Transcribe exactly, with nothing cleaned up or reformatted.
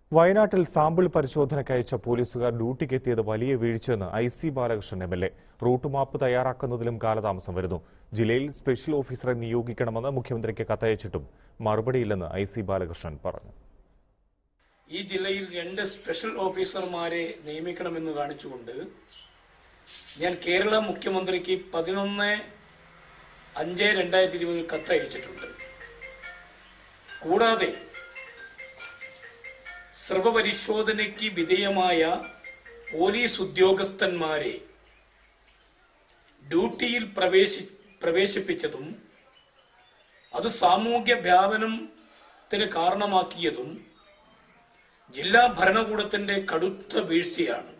വയനാട്ടിൽ സാമ്പിൾ പരിശോധനയ്ക്കയച്ച പോലീസുകാർ ഡ്യൂട്ടിക്കെത്തിയത് വലിയ വീഴ്ചയെന്ന് I C Balakrishnan M L A. Route map തയ്യാറാക്കുന്നതിലും കാലതാമസം വരുന്നു. ജില്ലയിൽ സ്പെഷ്യൽ ഓഫീസറെ നിയോഗിക്കണമെന്ന് മുഖ്യമന്ത്രിക്ക് കത്തയച്ചിട്ടും മറുപടിയില്ലെന്ന് ഐ സി ബാലകൃഷ്ണൻ പറഞ്ഞു. ഈ ജില്ലയിൽ രണ്ട് സ്പെഷ്യൽ ഓഫീസർമാരെ നിയമിക്കണമെന്ന് കാണിച്ചുകൊണ്ട് ഞാൻ കേരള മുഖ്യമന്ത്രിക്ക് പതിനൊന്ന് അഞ്ച് രണ്ടായിരത്തി ഇരുപതിൽ കത്തയച്ചിട്ടുണ്ട്. കൂടാതെ സർവപരിശോധനയ്ക്ക് വിധേയമായ പോലീസ് ഉദ്യോഗസ്ഥന്മാരെ ഡ്യൂട്ടിയിൽ പ്രവേശി പ്രവേശിപ്പിച്ചതും അത് സാമൂഹ്യ വ്യാപനത്തിന് കാരണമാക്കിയതും ജില്ലാ ഭരണകൂടത്തിന്റെ കടുത്ത വീഴ്ചയാണ്.